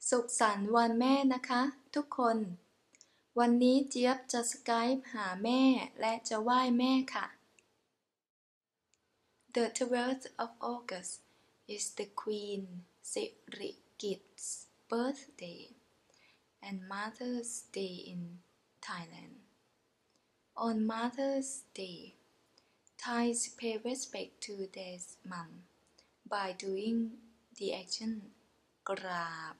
สุขสันต์วันแม่นะคะทุกคนวันนี้เจี๊ยบจะสกายป์หาแม่และจะไหว้แม่ค่ะ The 12th of August is the Queen Sirikit's birthday and Mother's Day in Thailand. On Mother's Day, Thais pay respect to their mom by doing the action กราบ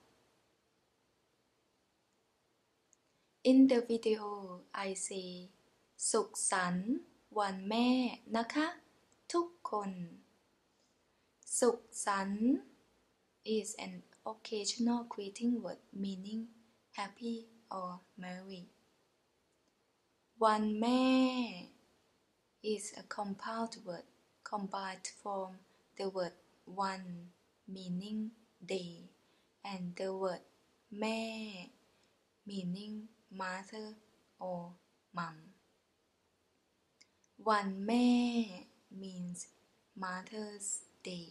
In the video, I say สุขสันต์วันแม่นะคะทุกคนสุขสันต์ is an occasional greeting word meaning happy or merry. วันแม่ is a compound word combined from the word one meaning day and the word แม่ meaning mother or mom. วันแม่ means Mother's Day.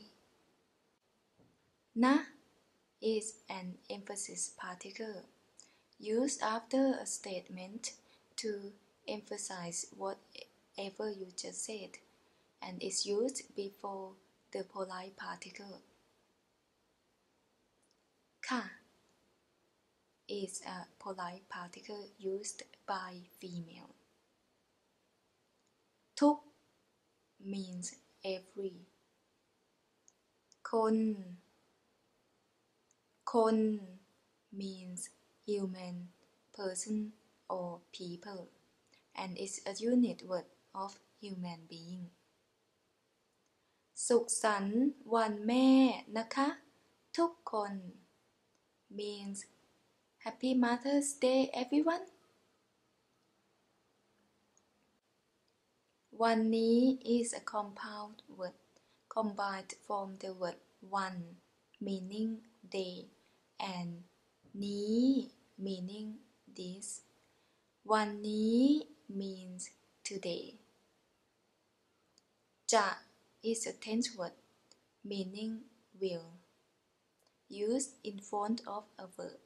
Na is an emphasis particle used after a statement to emphasize whatever you just said and is used before the polite particle. Ka is a polite particle used by female. Thuk means every. Kon means human, person or people and is a unit word of human being. สุขสันต์วันแม่นะคะทุกคน means Happy Mother's Day everyone. วันนี้ is a compound word combined from the word one meaning day and นี้ meaning this. วันนี้ means today. จะ is a tense word meaning will used in front of a verb.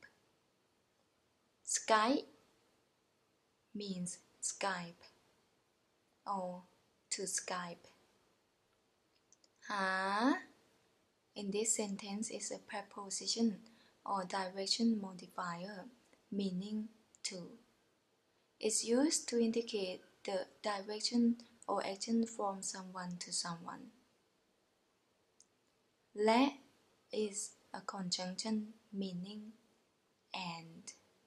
Skype means Skype or to Skype. หา in this sentence is a preposition or direction modifier meaning to. It's used to indicate the direction or action from someone to someone. และ is a conjunction meaning and.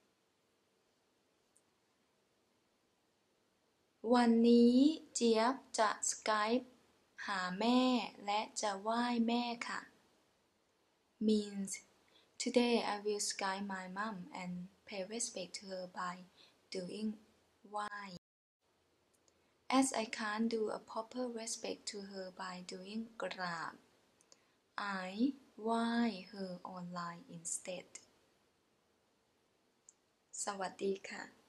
วันนี้เจี๊ยบจะสกายป์หาแม่และจะไหว้แม่ค่ะ means today I will Skype my mom and pay respect to her by doing ไหว้ as I can't do a proper respect to her by doing กราบ I ไหว้ her online instead สวัสดีค่ะ